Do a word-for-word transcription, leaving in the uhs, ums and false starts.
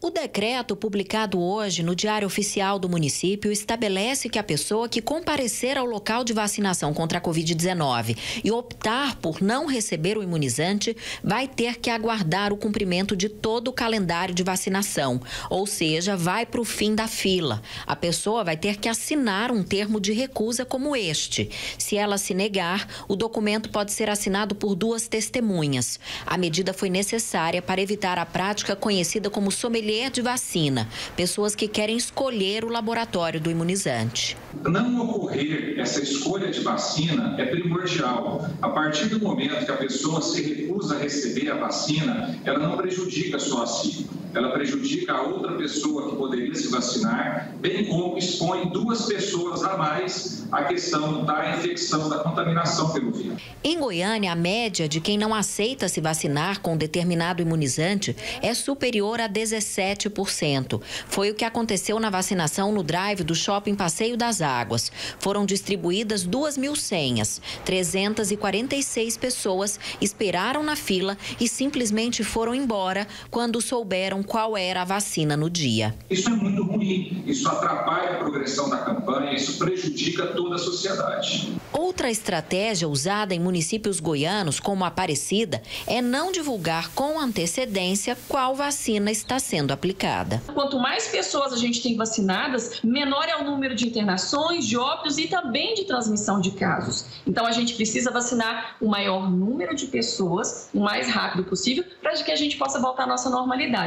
O decreto publicado hoje no Diário Oficial do município estabelece que a pessoa que comparecer ao local de vacinação contra a covid dezenove e optar por não receber o imunizante vai ter que aguardar o cumprimento de todo o calendário de vacinação, ou seja, vai para o fim da fila. A pessoa vai ter que assinar um termo de recusa como este. Se ela se negar, o documento pode ser assinado por duas testemunhas. A medida foi necessária para evitar a prática conhecida como sommelier de vacina, pessoas que querem escolher o laboratório do imunizante. Não ocorrer essa escolha de vacina é primordial. A partir do momento que a pessoa se recusa a receber a vacina, ela não prejudica só a si, ela prejudica a outra pessoa que poderia se vacinar, bem como expõe duas pessoas a mais à questão da infecção, da contaminação pelo vírus. Em Goiânia, a média de quem não aceita se vacinar com determinado imunizante é superior a dezessete por cento. Foi o que aconteceu na vacinação no drive do Shopping Passeio das Águas. Foram distribuídas duas mil senhas. trezentas e quarenta e seis pessoas esperaram na fila e simplesmente foram embora quando souberam qual era a vacina no dia. Isso é muito ruim, isso atrapalha a progressão da campanha, isso prejudica toda a sociedade. Outra estratégia usada em municípios goianos, como Aparecida, é não divulgar com antecedência qual vacina está sendo aplicada. Quanto mais pessoas a gente tem vacinadas, menor é o número de internações, de óbitos e também de transmissão de casos. Então a gente precisa vacinar o maior número de pessoas o mais rápido possível para que a gente possa voltar à nossa normalidade.